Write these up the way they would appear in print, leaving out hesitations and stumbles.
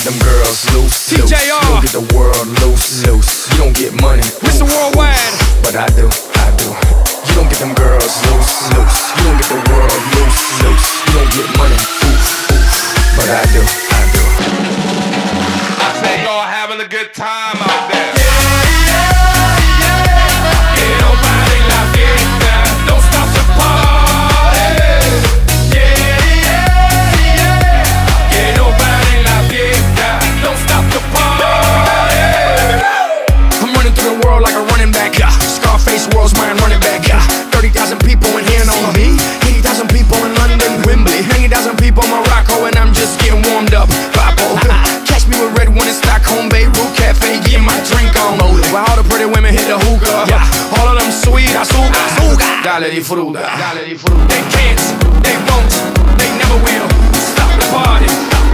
them girls loose, loose. TJR. You don't get the world loose, loose. You don't get money, Mr. oof, Worldwide. oof. But I do, I do. You don't get them girls loose, loose. You don't get the world loose, loose. You don't get money, oof, oof. But I do, I do. I say y'all having a good time out there. World's mine, running back. 30,000 people in here on me. 80,000 people in London, Wembley. 90,000 people in Morocco, and I'm just getting warmed up. Papo. Catch me with red one in Stockholm, Beirut Cafe, getting my drink on. While all the pretty women hit the hookah. All of them sweet, azúcar. Dale di fruta. They can't, they won't, they never will stop the party.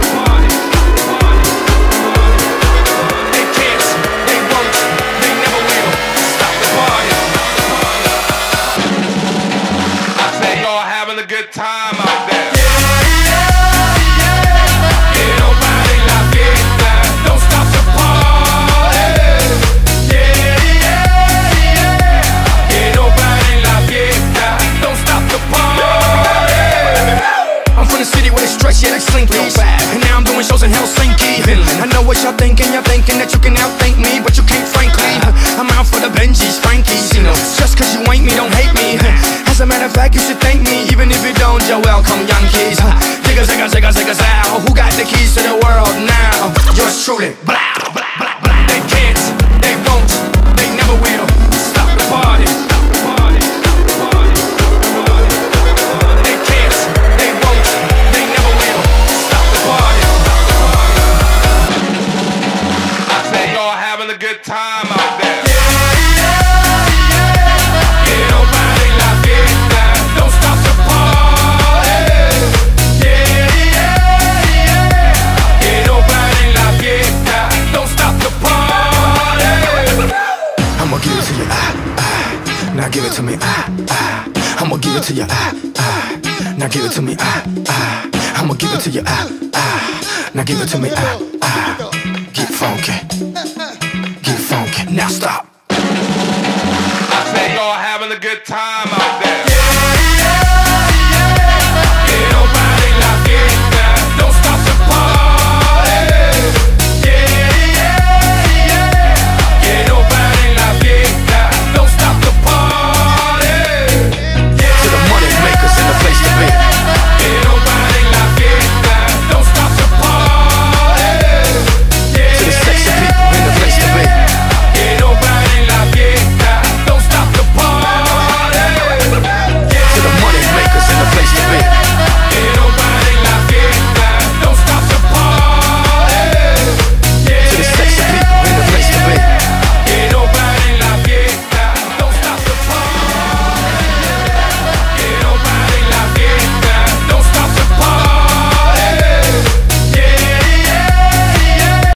A good time out there. Don't stop the party. Que no paren la fiesta. Don't stop the party. I'm from the city where they stretch, yeah, like Slinkies. And now I'm doing shows in Helsinki. I know what y'all thinking that you can outthink me, but you can't, frankly. I'm out for the Benjis, Frankies. Just cause you ain't me, don't hate me. As a matter of fact, you should thank me, even if you don't. You're welcome, Yankees. Zigga, zigga, zigga, zigga, zow. Who got the keys to the world now? Yours truly. Blah, blah, blah, blah. They can't, they won't, they never will stop the party. They can't, they won't, they never will stop the party. I say y'all having a good time out there. Now give it to me, I'ma give it to you, Now give it to me, I'ma give it to you, Now give it to me, Get funky, get funky. Now stop. I say y'all having a good time out there.